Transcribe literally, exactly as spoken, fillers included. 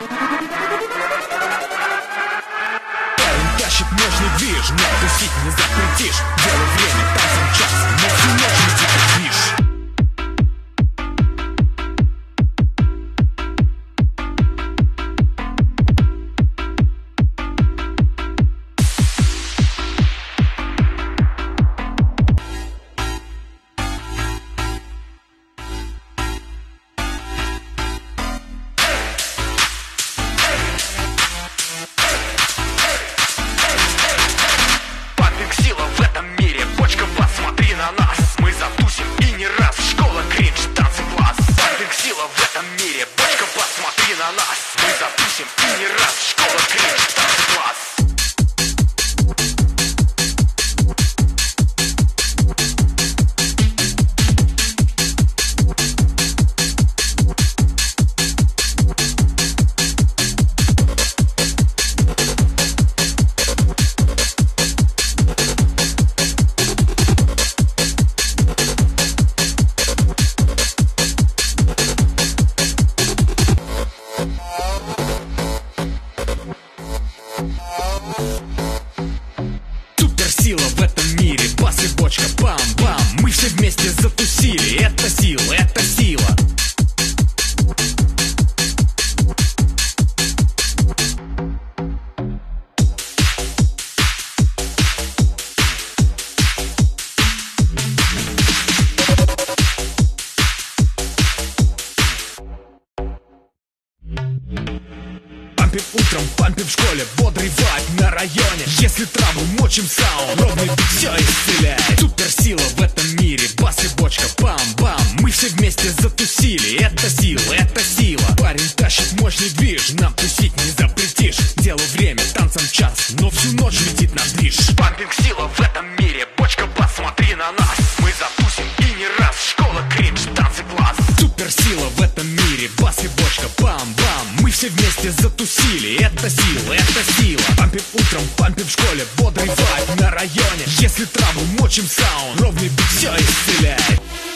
Парень тащит мощный движ, но тусить не запретишь. Дело время, танцем час, но всю ночь летит движ. Мы запустим и не раз. Школа кринж, танцы класс. Суперсила в этом мире, бас и бочка, бам-бам. Мы все вместе затусили, это сила, это сила. Пампим утром, пампим в школе, бодрый вайб на районе. Если трабл, мочим саунд, ровный бит все исцеляет. Суперсила в этом мире, бас и бочка, бам-бам. Мы все вместе затусили, это сила, это сила. Парень тащит мощный движ, нам тусить не запретишь. Делу время, танцам час, но всю ночь летит наш движ. Пампинг сила в этом мире, бочка, бас, смотри на нас. Мы затусим и не раз, школа кринж, танцы класс. Суперсила в этом мире, бас и бочка, бам-бам. Мы все вместе затусили, это сила, это сила. Пампим утром, пампим в школе, бодрый вайб на районе. Если трабл, мочим саунд, ровный бит все исцеляет.